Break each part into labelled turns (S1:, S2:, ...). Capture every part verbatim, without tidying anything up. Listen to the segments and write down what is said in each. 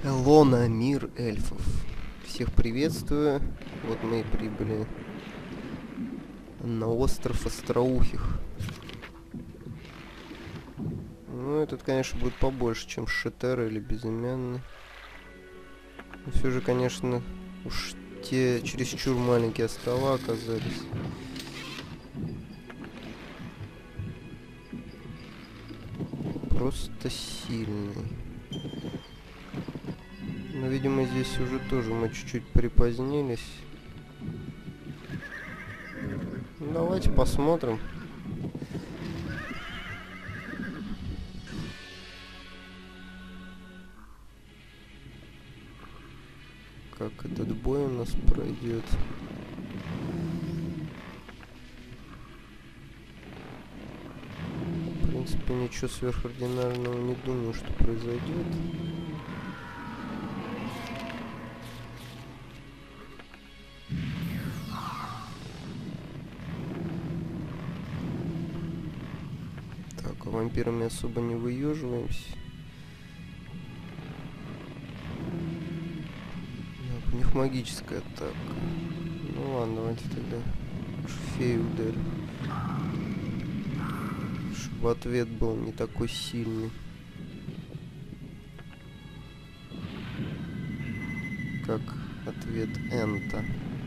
S1: Элона, мир эльфов. Всех приветствую. Вот мы и прибыли на остров Остроухих. Ну, этот, конечно, будет побольше, чем Шетера или Безымянный. Но все же, конечно, уж те чересчур маленькие острова оказались. Просто сильный. Но, видимо, здесь уже тоже мы чуть-чуть припозднились. Ну, давайте посмотрим. Как этот бой у нас пройдет. В принципе, ничего сверхординарного не думаю, что произойдет. Так, а вампирами особо не выеживаемся. Так, у них магическая атака. Ну ладно, давайте тогда фею ударим. Чтобы ответ был не такой сильный. Как ответ Энта.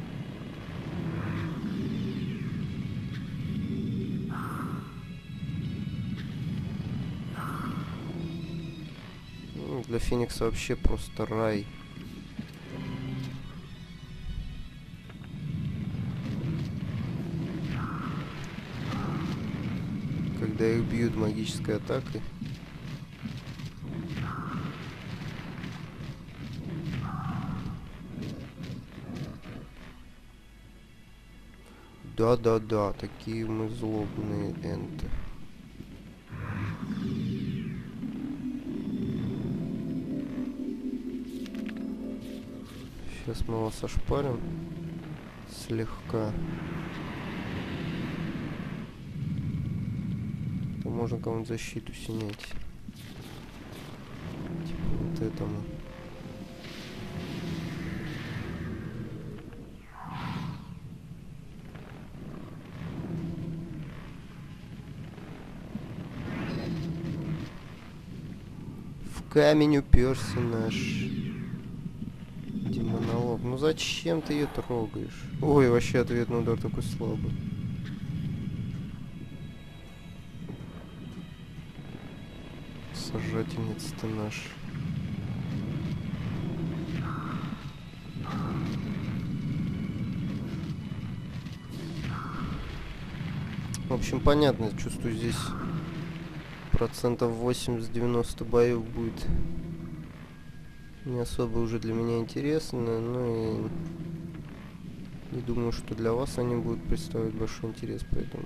S1: Ну, для Феникса вообще просто рай. Когда их бьют магической атакой. Да-да-да, такие мы злобные энты. Сейчас мы вас ошпарим. Слегка. То можно кому-нибудь защиту снять. Типа вот этому. В камень уперся наш демонолог. Ну зачем ты ее трогаешь? Ой, вообще ответный удар такой слабый. Сожительница ты наш. В общем, понятно, чувствую, здесь процентов восемьдесят-девяносто боев будет не особо уже для меня интересно, но и не думаю, что для вас они будут представлять большой интерес, поэтому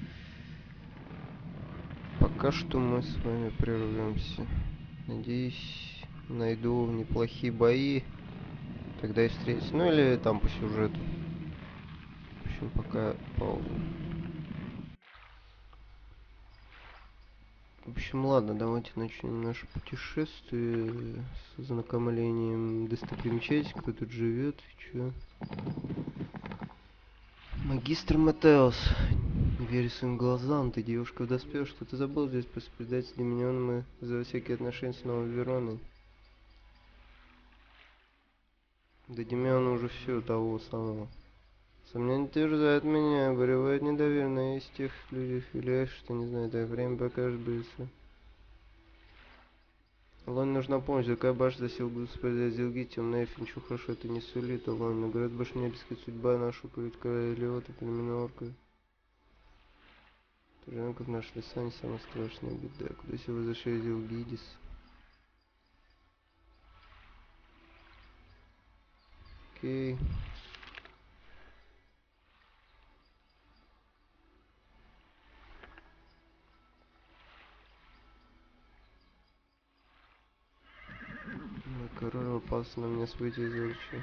S1: пока что мы с вами прервемся. Надеюсь, найду неплохие бои, тогда и встретимся. Ну или там по сюжету. В общем, пока пауза. В общем, ладно, давайте начнем наше путешествие с ознакомлением достопримечательностей, кто тут живет, чё. Магистр Матеус, не верю своим глазам, ты девушка в доспехах, что ты забыл здесь после предательства Деминиона за всякие отношения с Новой Вероной? Да Демиана уже все того самого. Сомнения терзают меня, обуревает недоверие из тех людей, филиев, что не знаю, да время покажет быстро. Лоне нужна помощь, какая башня засел господи Зилги, темная эльф, ничего хорошо это не сулит, Лоне, но говорят, больше не обескать судьба нашу, править короля Элиота, племена орка. Турянков в наш леса не самая страшная беда, куда себе возвращает Зилгидис. Окей. Мой король опасно на меня с выйти из орчи.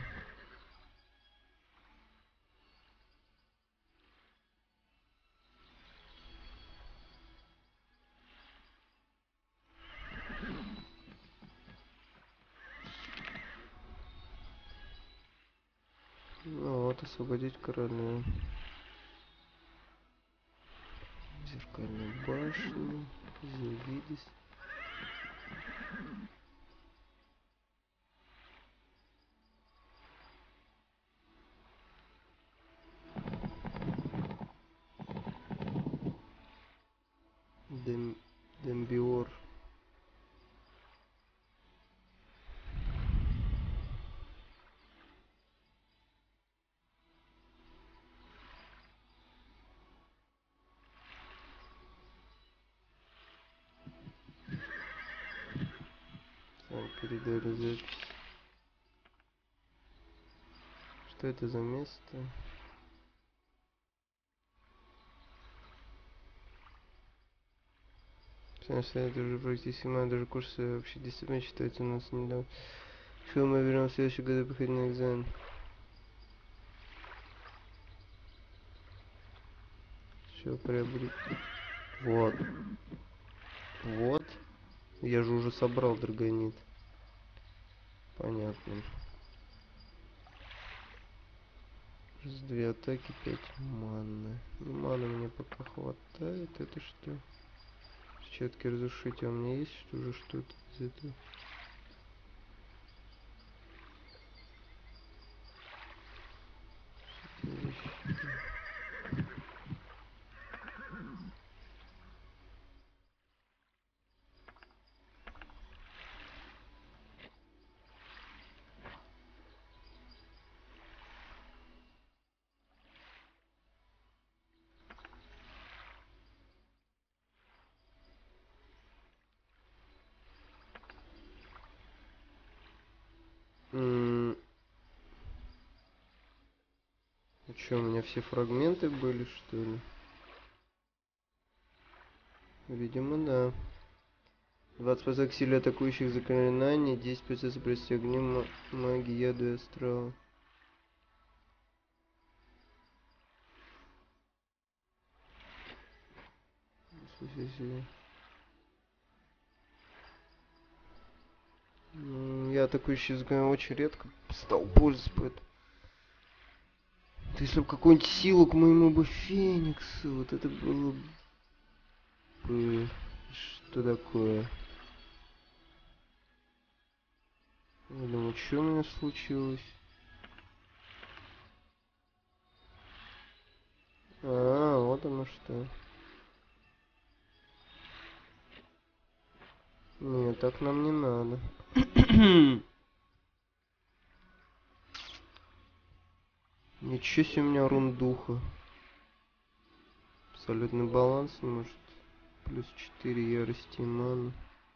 S1: Ну вот, освободить короля. Зеркальную башню. Зинвидис. Дем... Дембиор. Так, передали запись. Что это за место? Конечно, это уже практически мало, даже курсы вообще дисциплины считается у нас недавно. Что мы берем в следующем году приходить на экзамен? Все приобрет. Вот. Вот. Я же уже собрал драгонит. Понятно. Раз, две атаки, пять маны. Ну, маны мне пока хватает. Это что? Перчатки разрушить. А у меня есть что же что-то из этого? М, а чё, у меня все фрагменты были, что ли? Видимо, да. двадцать процентов к силе атакующих заклинаний, десять процентов при огнем, магии, яду и астрала. Ну, я атакующий заклинание очень редко стал пользоваться, поэтому... Если бы какую-нибудь силу к моему бы Фениксу, вот это было бы... Что такое? Я думаю, что у меня случилось? А, вот оно что. Нет, так нам не надо. Ничего себе у меня рундуха. Абсолютный баланс, может. Плюс четыре ярости и маны.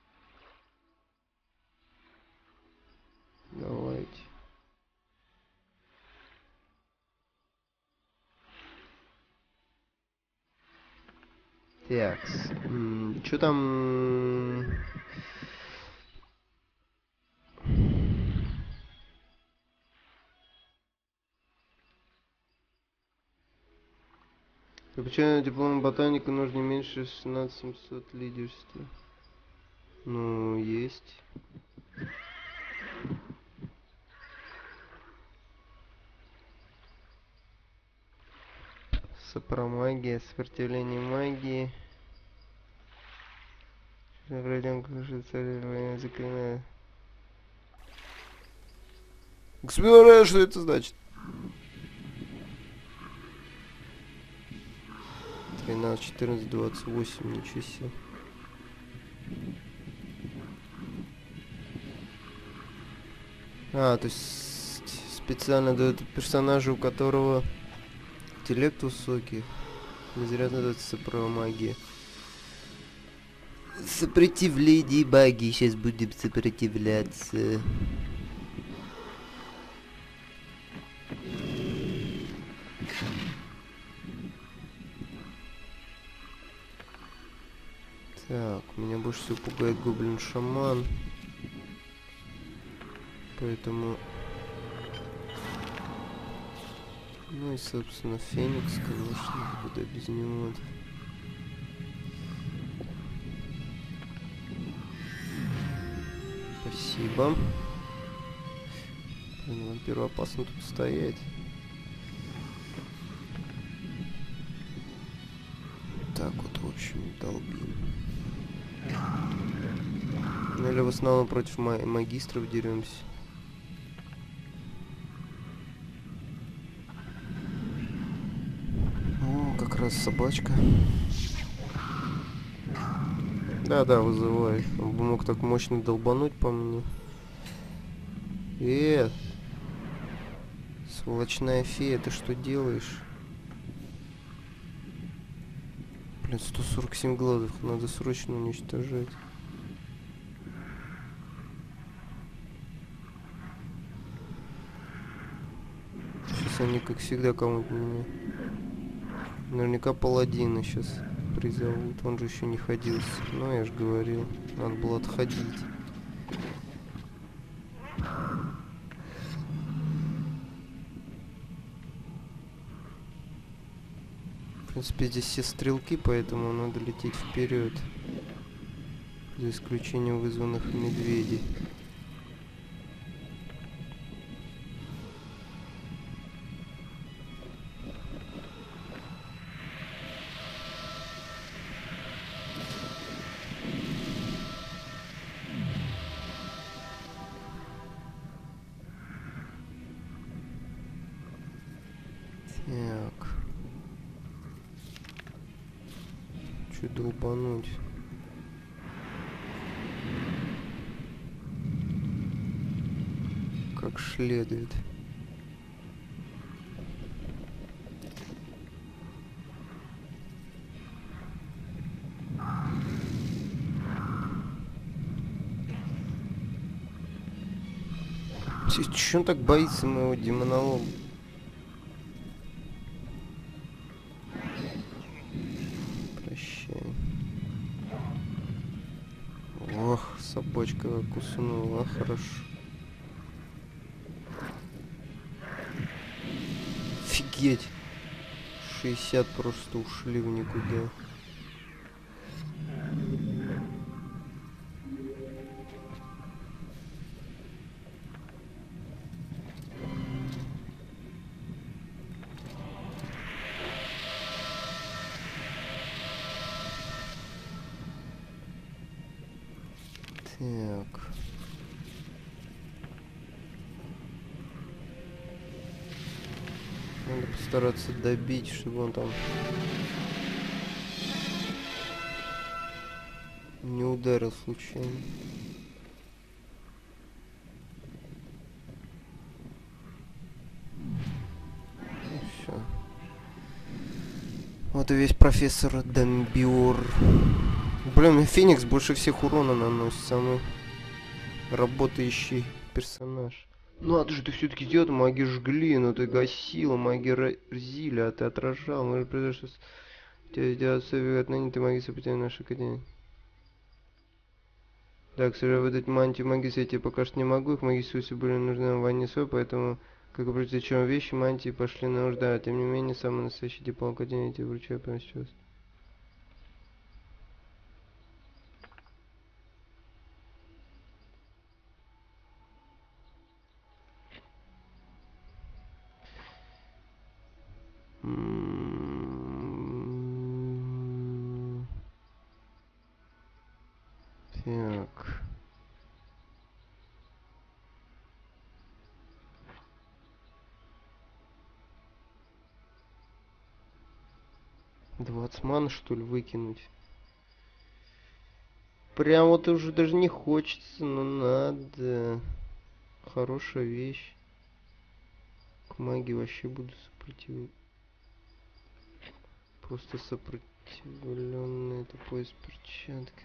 S1: Давайте. Такс. Что там? Для получения диплома ботаника нужно не меньше шестнадцать семьсот лидерства. Ну, есть. Сопромагия, сопротивление магии. Пройдем, конечно, царь заклинаю. Господи, что это значит? тринадцать, четырнадцать, двадцать восемь, ничего себе. А, то есть специально дают персонажу, у которого интеллект высокий. Не зря называется сопромагия. Сопротивление магии. Сейчас будем сопротивляться. Так, меня больше всего пугает гоблин-шаман. Поэтому... Ну и, собственно, Феникс, конечно, куда без него. Спасибо. Блин, вампиру опасно тут стоять. так вот, в общем, долбим. Ну или в основном против ма магистров деремся. О, как раз собачка. Да-да, вызывай. Он бы мог так мощно долбануть по мне. Э, сволочная фея, ты что делаешь? Блин, сто сорок семь глазов, надо срочно уничтожать. Сейчас они, как всегда, кому-то меня... Наверняка паладина сейчас призовут. Он же еще не ходил. Ну, я же говорил, надо было отходить. В принципе, здесь все стрелки, поэтому надо лететь вперед. За исключением вызванных медведей. Так. Чуть долбануть. Как следует. Че он так боится моего демонолога? Прощай. Ох, собачка куснула, хорошо. Офигеть. шестьдесят просто ушли в никуда. Так. Надо постараться добить, чтобы он там не ударил случайно. Ну, всё. Вот и весь профессор Дамбиор. Блин, Феникс больше всех урона наносит, самый работающий персонаж. Ну, а ты же ты все-таки сделал, маги жгли, но ты гасила, маги разили, а ты отражал. Может произошло, что тебя сделать особенно отныне ты маги сопротивления нашей академии. Так, сразу выдать мантию магиса я тебе пока что не могу, их магисусы были нужны в ванне свой, поэтому, как и прежде вещи, мантии пошли на нужда. Тем не менее, самый настоящий диплом академии я тебе вручаю прямо сейчас. Так. двадцать ман, что ли, выкинуть? Прям вот уже даже не хочется, но надо. Хорошая вещь. К магии вообще буду сопротивляться. Просто сопротивленный. Это пояс перчатка.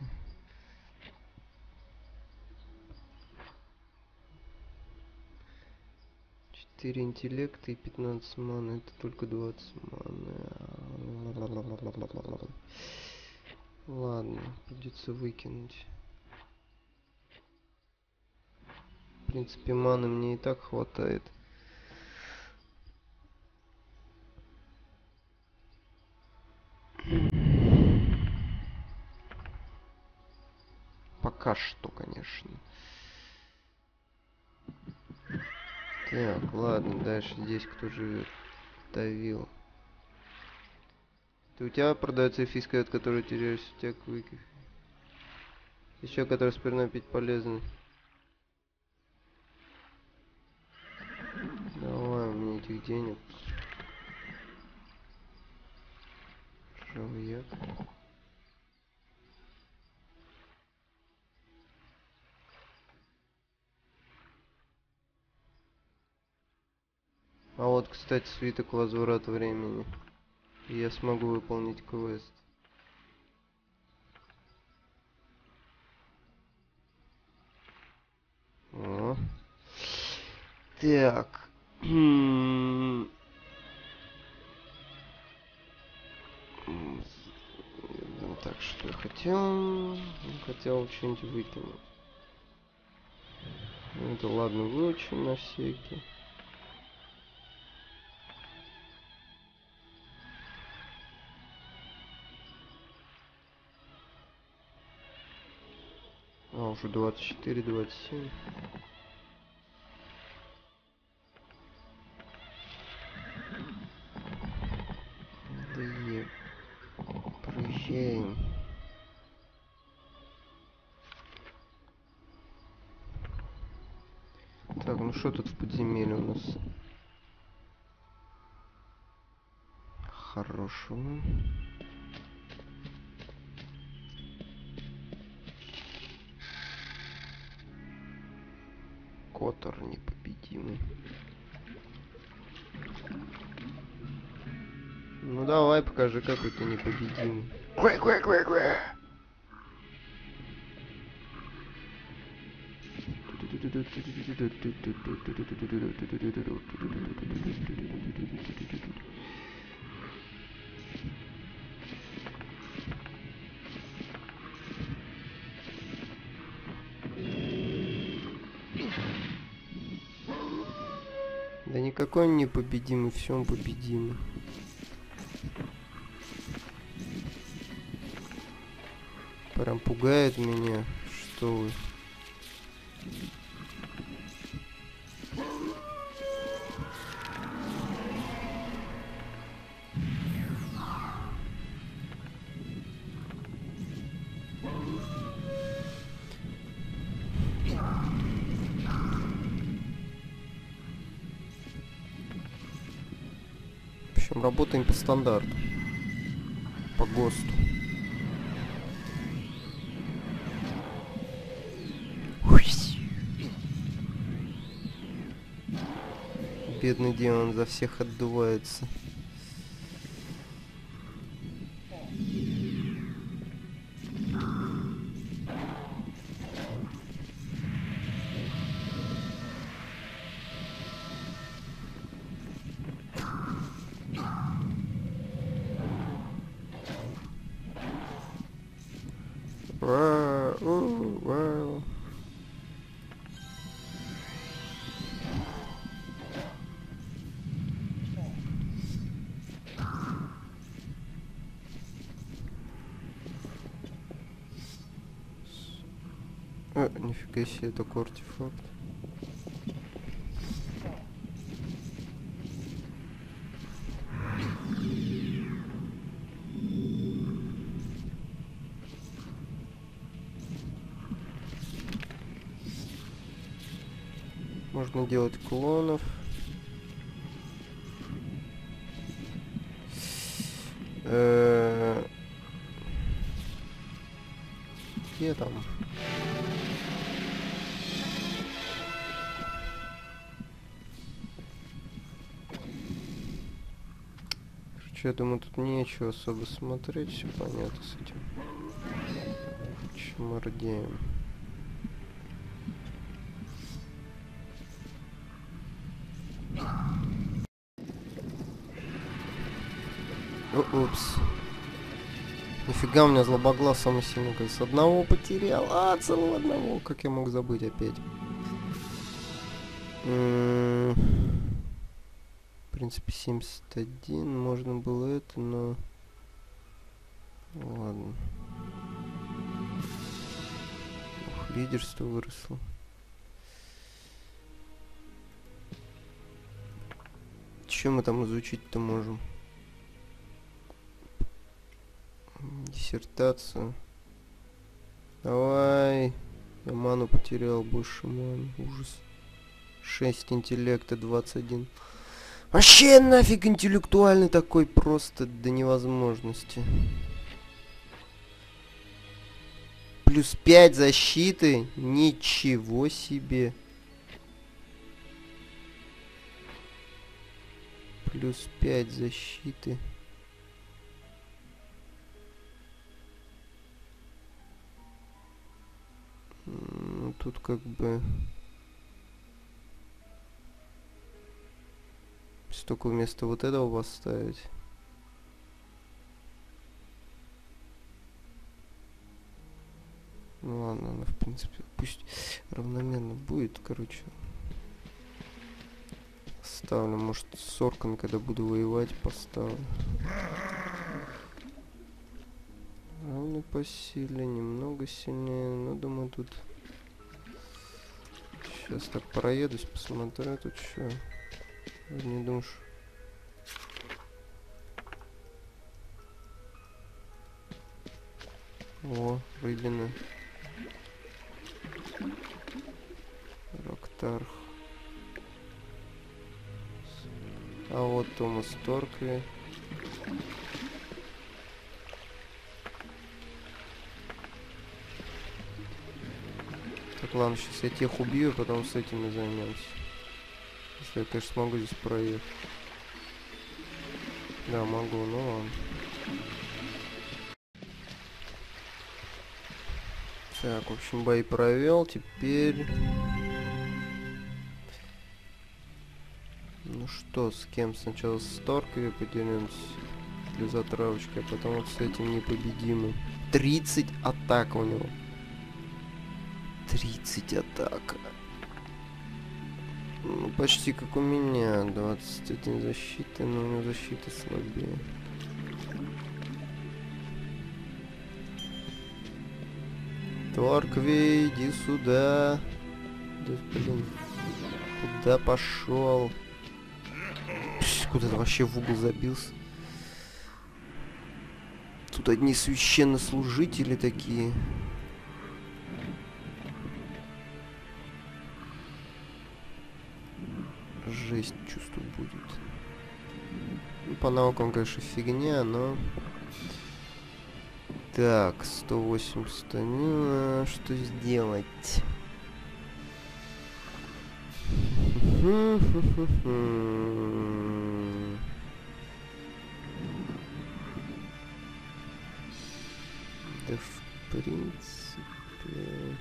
S1: четыре интеллекта и пятнадцать маны. Это только двадцать маны. Ладно, придется выкинуть. В принципе, маны мне и так хватает. Пока что, конечно. Так, ладно, дальше здесь кто живет? Давил. Ты у тебя продается фиска, от которой теряешь у тебя квики. Еще который спиртной пить полезный. Давай, у меня этих денег. Ржавый. А вот, кстати, свиток возврат времени. И я смогу выполнить квест. О. Так. Так, что я хотел? Хотел что-нибудь выкинуть. Ну, это ладно, выучим на всякий. А, уже двадцать четыре, двадцать семь. Да е... Проезжаем. Так, ну что тут в подземелье у нас? Хорошего. Котор непобедимый. Ну давай, покажи, какой ты непобедимый. Квэ, квэ, квэ, квэ. Да никакой он не победимый, все он победимый. Прям пугает меня, что вы. В общем, работаем по стандарту. По ГОСТу. Бедный демон за всех отдувается. Вау, у, вау. А, нифига себе, такой артефакт. Можно делать клонов. Э-э- Где там? Короче, я думаю, тут нечего особо смотреть, все понятно с этим. Чмордеем. О, упс. Нифига, у меня злобоглаз самый сильный, кажется. Одного потерял. А, целого одного. Как я мог забыть опять? М-м-м. В принципе, семьдесят один. Можно было это, но... Ладно. Ух, лидерство выросло. Чем мы там изучить-то можем? диссертацию. Давай. Я ману потерял, больше маны. Ужас. шесть интеллекта, двадцать один. Вообще нафиг интеллектуальный такой, просто до невозможности. Плюс пять защиты? Ничего себе. Плюс пять защиты. Ну, тут как бы... Столько вместо вот этого поставить. Ну ладно, она в принципе пусть равномерно будет, короче. Ставлю, может, с орками, когда буду воевать, поставлю. Равный по силе, немного сильнее, но думаю тут... Сейчас так проедусь, посмотрю тут что. Не думаешь? О, рыбина. Роктарх. А вот Томас Торкви. Так, ладно, сейчас я тех убью, а потом с этими займемся. Если я, конечно, смогу здесь проехать. Да, могу, ну ладно. Так, в общем, бои провел. Теперь... Ну что, с кем? Сначала с Торкви поделимся для затравочки, а потом вот с этим непобедимым. тридцать атак у него. тридцать атак. Ну, почти как у меня. двадцать один защиты, но у него защита слабее. Торкви, иди сюда. Да, блин. Куда пошел? Куда-то вообще в угол забился. Тут одни священнослужители такие. Жесть, чувствую, будет. Ну, по наукам, конечно, фигня, но... Так, сто восемьдесят. Ну, что сделать? Да, в принципе...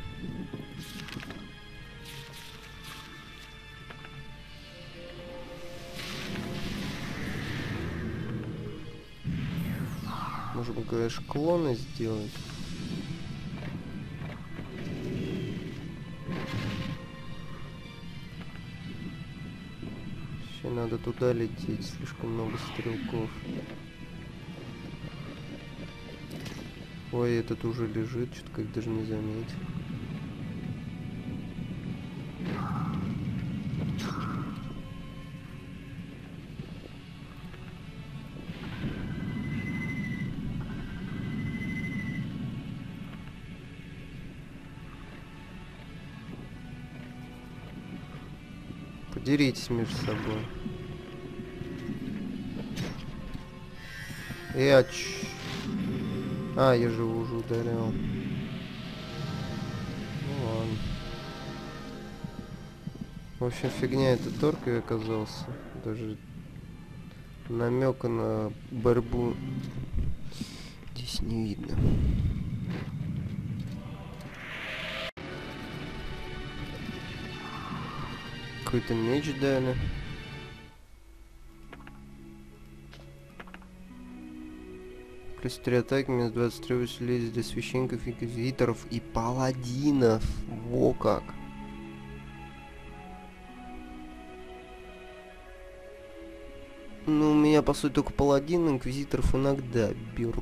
S1: Может быть, конечно, клоны сделать. Еще надо туда лететь, слишком много стрелков. Ой, этот уже лежит, что-то как даже не заметил. Деритесь между собой. Я ч... А, я же уже ударил. Ну ладно. В общем, фигня это Торкви оказался. Даже намека на борьбу здесь не видно. Какой-то меч дали. Плюс три атаки, минус двадцать три усиления для священников, инквизиторов и паладинов. Во как. Ну, у меня, по сути, только паладин, инквизиторов иногда беру.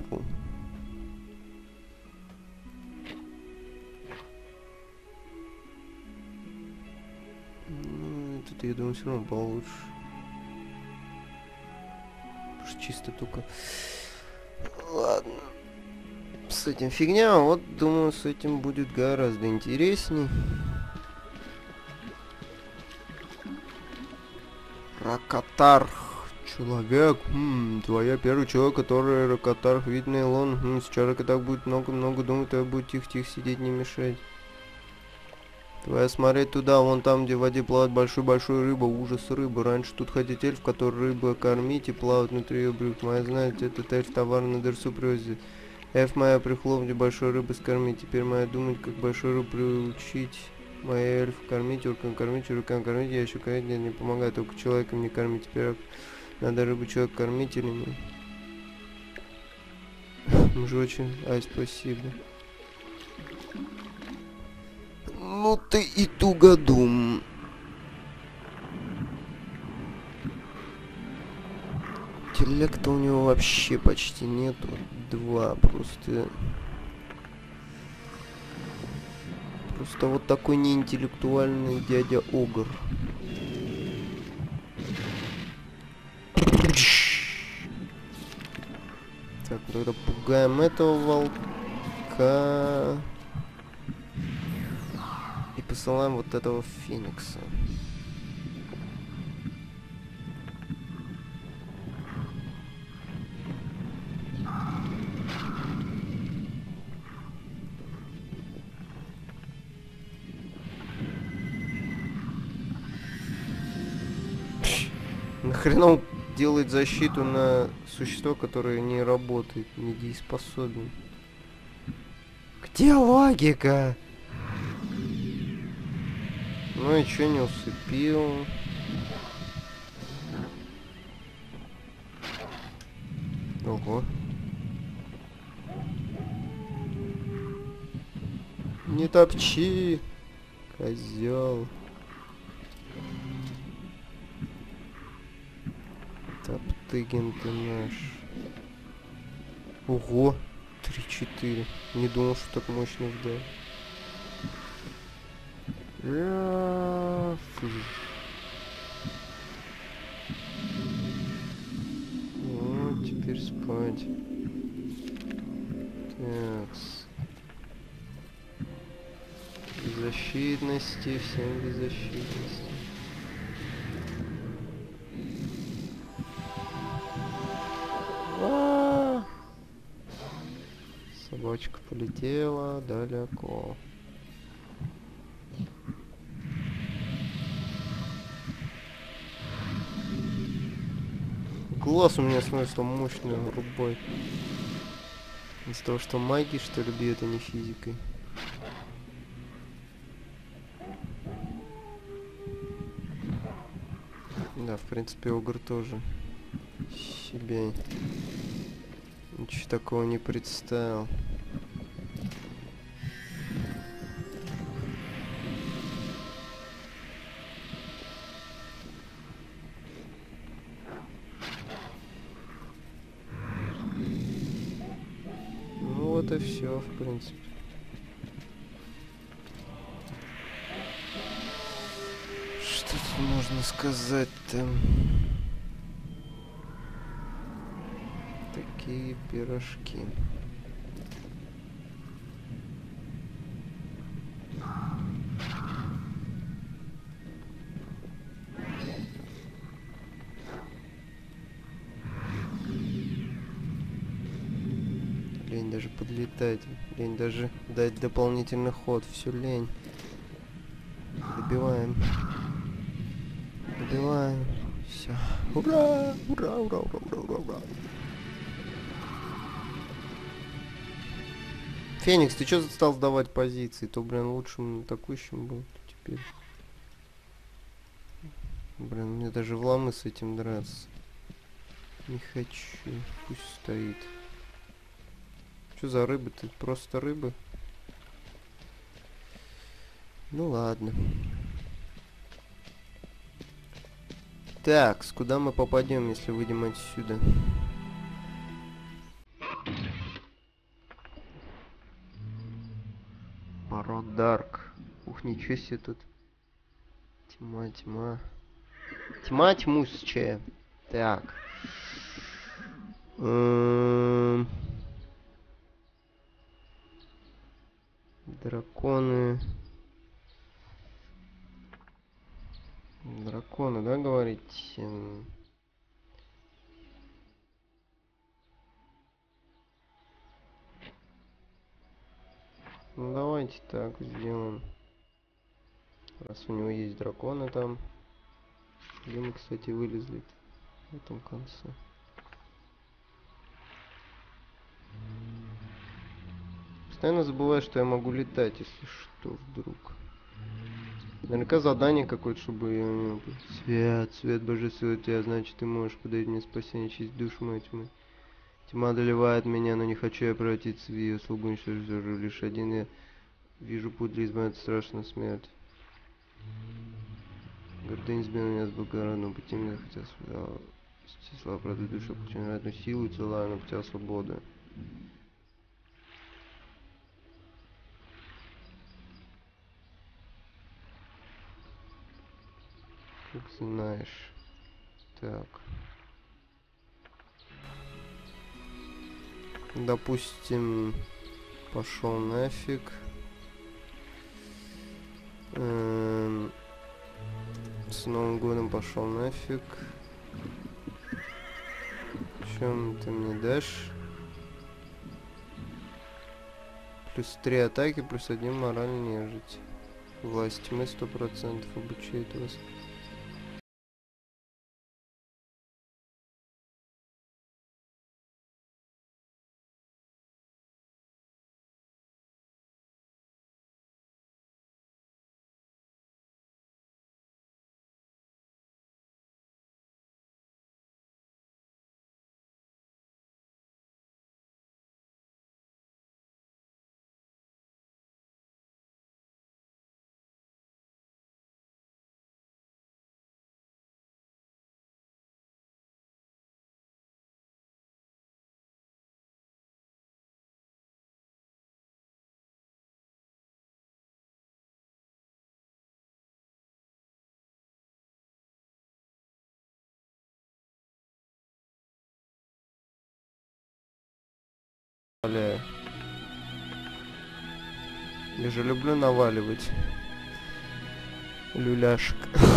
S1: Ну, тут, я думаю, все равно получше. Потому что чисто только... Ладно. с этим фигня, вот думаю, с этим будет гораздо интересней. Ракатарх. Человек. Хм, твоя первый человек, который Ракатарх, видный лон. Хм, сейчас Ракатарх будет много-много думать, твоя будет тихо-тихо сидеть, не мешать. Твоя смотреть туда, вон там, где в воде плавает большой-большой рыба. Ужас рыбы. Раньше тут ходит эльф, который рыбу кормить и плавает внутри ее брюк. Моя, знаете, этот эльф товар на дырсу привозит. Эльф моя прихлопнет большой рыбы скормить. Теперь моя думать, как большой рыбу приучить. Моя эльф кормить, руками кормить, руками кормить. Я еще кормить не помогаю, только человеком не кормить. Теперь надо рыбу человек кормить или нет? Мы же очень... Ай, спасибо. Ну ты и тугодум. Интеллекта у него вообще почти нету. Два просто... Просто вот такой неинтеллектуальный дядя Огр. Так, тогда пугаем этого волка. И посылаем вот этого феникса. Нахрена он делает защиту на существо, которое не работает, недееспособен? Где логика? Ну и чё, не усыпил? Ого. Не топчи, козел. Топтыгин ты наш. Ого, три-четыре. Не думал, что так мощно вдал. Вот, теперь спать. Такс. Беззащитности, всем беззащитности. А-а-а! Собачка полетела далеко. Глаз у меня смысл мощный, рубой. Из-за того, что магией, что ли, бьет, а не физикой. Да, в принципе, Огр тоже себе ничего такого не представил. Ну вот и все, в принципе. Что тут можно сказать-то? Такие пирожки. Лень даже подлетать, лень даже дать дополнительный ход, все лень. Добиваем. Добиваем. Все. Ура! Ура! Ура! Ура! Ура! Ура! Ура! Феникс, ты что стал сдавать позиции? То, блин, лучшим атакующим был теперь. Блин, мне даже в ламы с этим драться. Не хочу. Пусть стоит. Что за рыбы? Ты просто рыбы? Ну ладно. Так, с куда мы попадем, если выйдем отсюда? Барон Дарк. Ух, ничего себе тут. Тьма, тьма. Тьма тьмущая. Так. Эм... Драконы. Драконы, да, говорите? Ну давайте так сделаем. Раз у него есть драконы там. Где мы, кстати, вылезли в этом конце? Постоянно забываю, что я могу летать, если что, вдруг. Наверняка задание какое-то, чтобы я... Свет, свет божества тебя, значит, ты можешь подарить мне спасение через душу мою тьмы. Тьма одолевает меня, но не хочу я превратиться в ее слугу, уничтожу лишь один я вижу путь для избавиться от страшной смерти. Гордыня сбила меня с благородного пути, мне хотелось слава правды душу, получить невероятную силу и целая путя свободы. Как знаешь. Так. Допустим, пошел нафиг. Эм, с Новым годом пошел нафиг. Чем ты мне дашь? Плюс три атаки, плюс один мораль нежить. Власть тьмы сто процентов обучает вас. Я же люблю наваливать люляшек.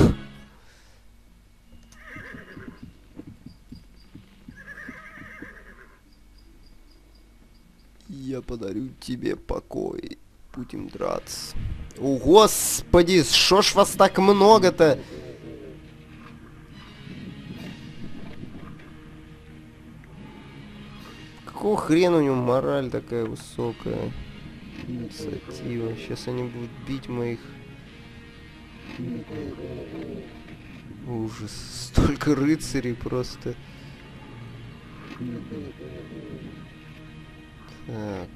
S1: Я подарю тебе покой. Будем драться. О, господи, шо ж вас так много-то? Какого хрена у него мораль такая высокая? Инициатива. Сейчас они будут бить моих... Ужас. Столько рыцарей просто. Так.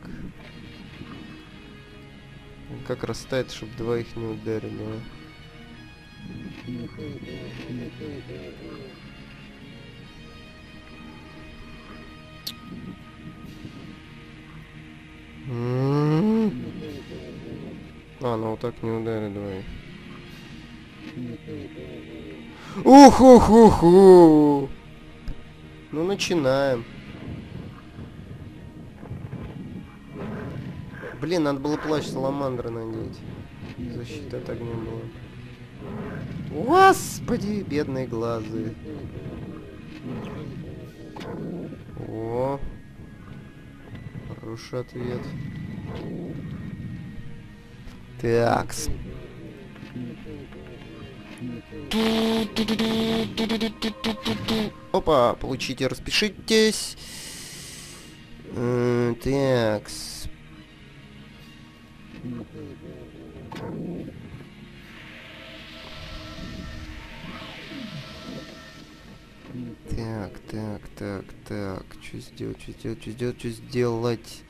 S1: Как расстать, чтобы двоих не ударили, а? А, ну вот так не ударит двоих. Ух-ух-ух-ух! Ну, начинаем. Блин, надо было плащ саламандры надеть. Защиты от огня была. Господи, бедные глазы. О, хороший ответ. Такс. Опа, получите, распишитесь. М, такс. Так, так, так, так. Что сделать, что сделать, что сделать, что сделать?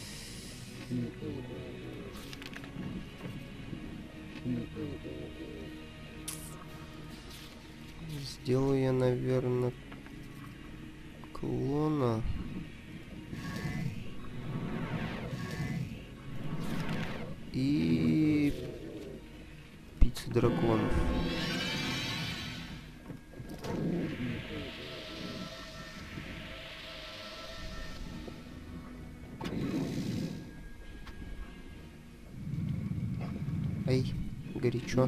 S1: Сделаю я, наверное, клона. И пицца драконов. Эй, горячо.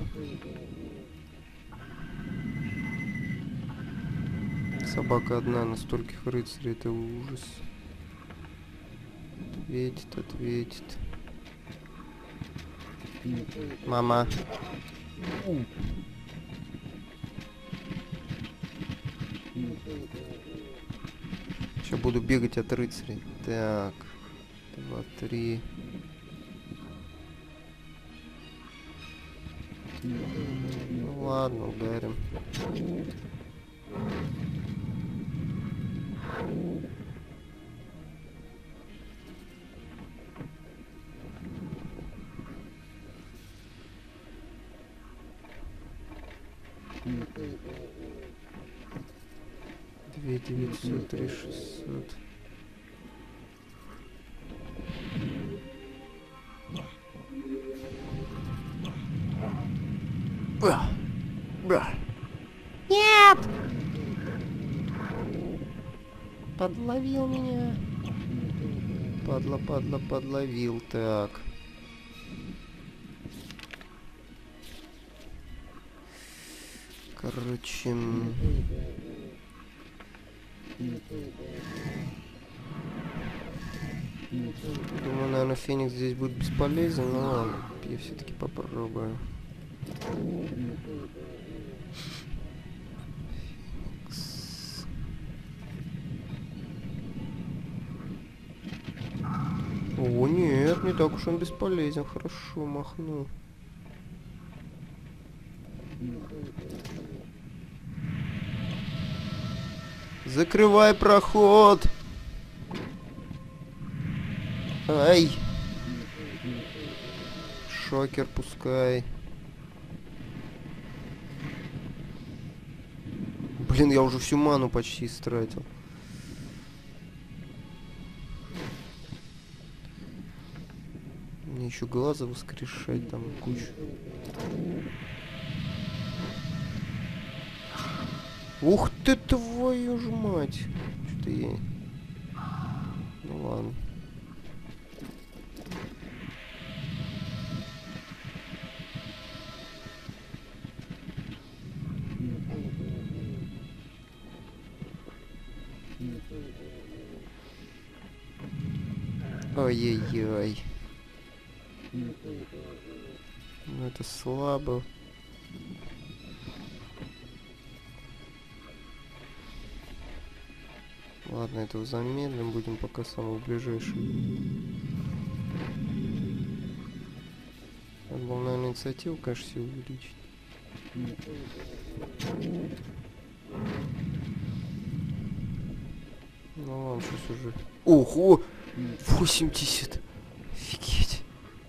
S1: Собака одна на стольких рыцарей, это ужас. Ответит, ответит. Мама. Сейчас буду бегать от рыцарей. Так. Два, три. Ну ладно, ударим. Две девятьсот, три шестьсот. Нет! Подловил меня. Падла, падла, подловил. Так. Короче... Думаю, наверное, Феникс здесь будет бесполезен, но ладно, я все-таки попробую. Феникс. О, нет, не так уж он бесполезен. Хорошо, махнул. Закрывай проход! Ай! Шокер пускай. Блин, я уже всю ману почти истратил. Мне еще глаза воскрешать там кучу. Ух ты, твою ж мать! Что-то я... Ну ладно. Ой-ой-ой. Ну это слабо. Ладно, этого замедлим, будем пока самого ближайшего. Надо было, наверное, инициативу, конечно, себе увеличить. Ну ладно, сейчас уже... Ого! восемьдесят! Офигеть!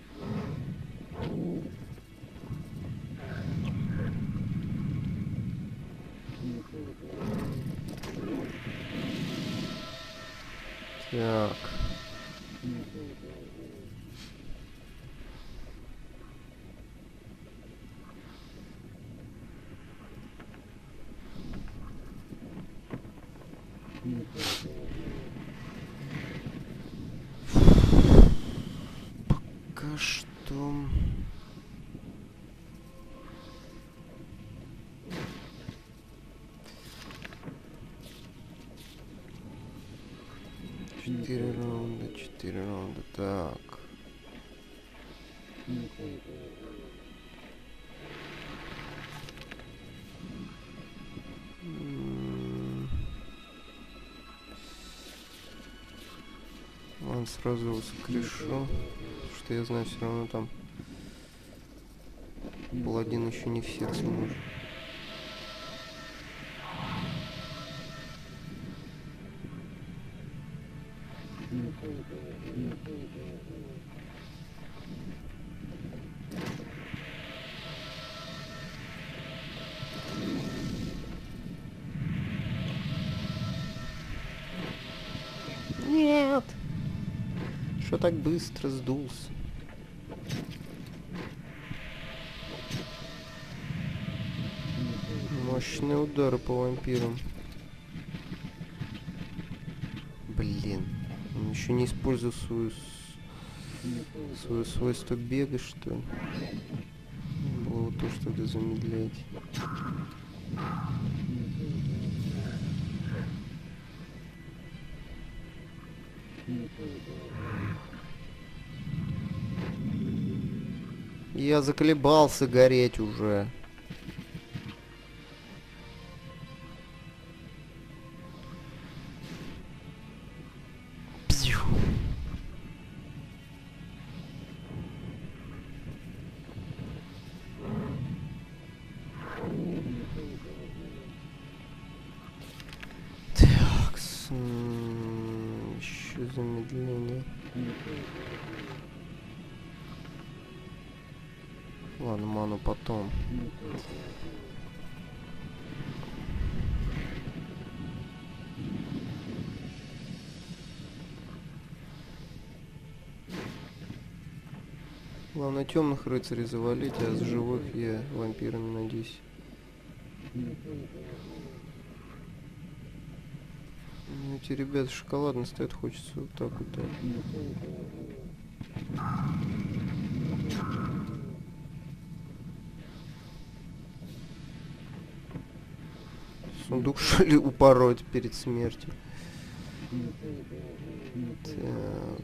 S1: Так. Пока что... Четыре раунда, четыре раунда, так. Ладно, сразу его скрешу, что я знаю, все равно там паладин еще не всех сможет. Нет! Что так быстро сдулся? Мощные удары по вампирам. Блин, он еще не использовал свою свое свойство бега, что ли? то, что это замедляет. Я заколебался гореть уже. Псю. Так, еще замедление. Ладно, ману потом. Главное темных рыцарей завалить, а с живых я вампирами надеюсь. Ну, эти ребята шоколадно стоят, хочется вот так вот. Да. Сундук, что ли, упороть перед смертью? Так.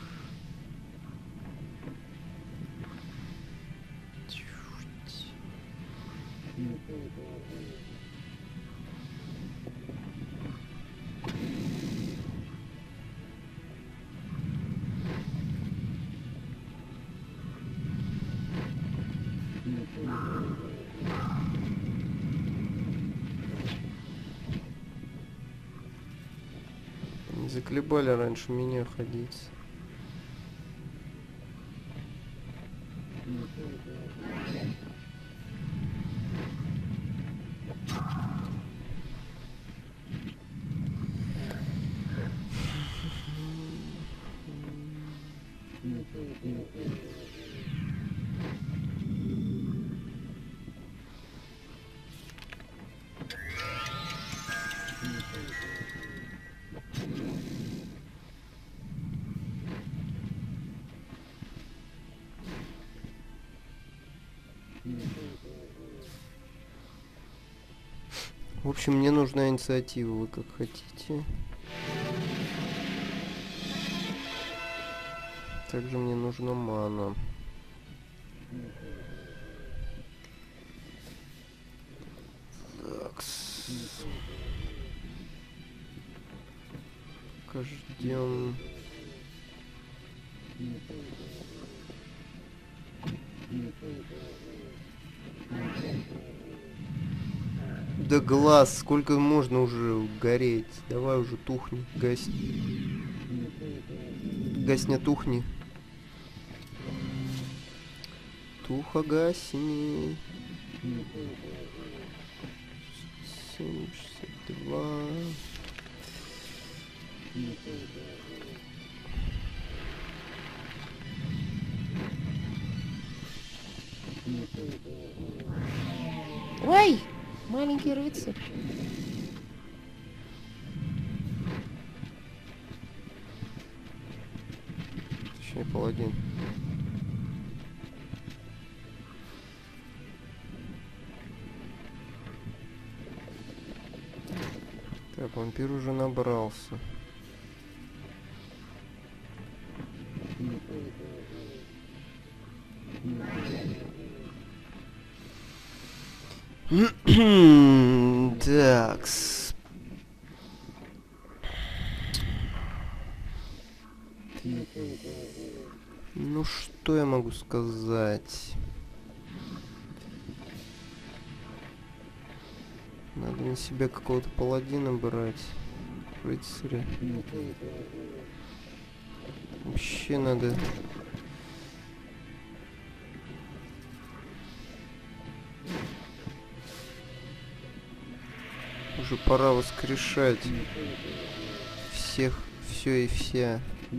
S1: Не заколебали раньше меня ходить. В общем, мне нужна инициатива, вы как хотите. Также мне нужна мана. Так. Ждем. Да глаз, сколько можно уже гореть? Давай уже тухни, гасни. Гасня, тухни. Туха, гасни. семьдесят два.
S2: Ой, маленький рыцарь.
S1: Точнее, паладин. Так, вампир уже набрался. Такс. Ну, что я могу сказать? Надо на себя какого-то паладина брать. Рыцаря. Вообще надо... Уже пора воскрешать всех, все и вся.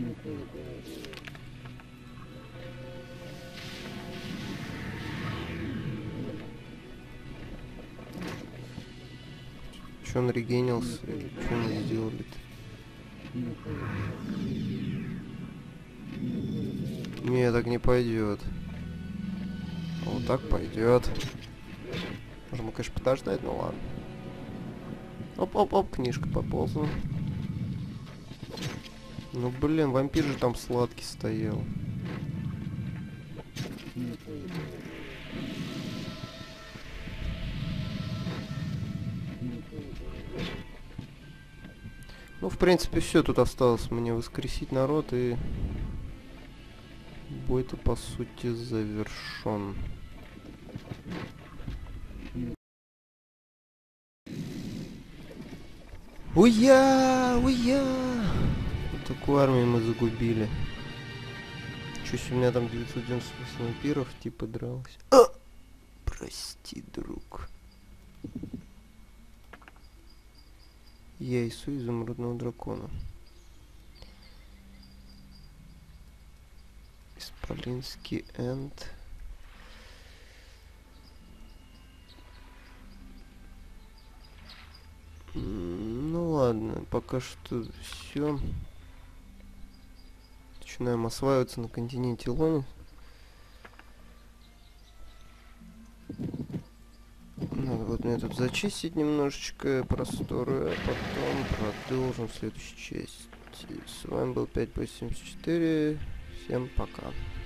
S1: Че он регенился? Или что мы сделали-то? Не, так не пойдет. Вот так пойдет. Можем, конечно, подождать, но ладно. Оп-оп-оп, книжка поползла. Ну блин, вампир же там сладкий стоял. Ну, в принципе, все. Тут осталось мне воскресить народ, и бой-то, по сути, завершен. Уя! Уя! Вот такую армию мы загубили. Чё, у меня там девятьсот девяносто восемь вампиров, типа, дралось. А! Прости, друг. Яйцо изумрудного дракона. Исполинский энд. Ну ладно, пока что все. Начинаем осваиваться на континенте Лони. Надо вот мне тут зачистить немножечко просторы, а потом продолжим в следующей части. С вами был пять по семьдесят четыре. Всем пока.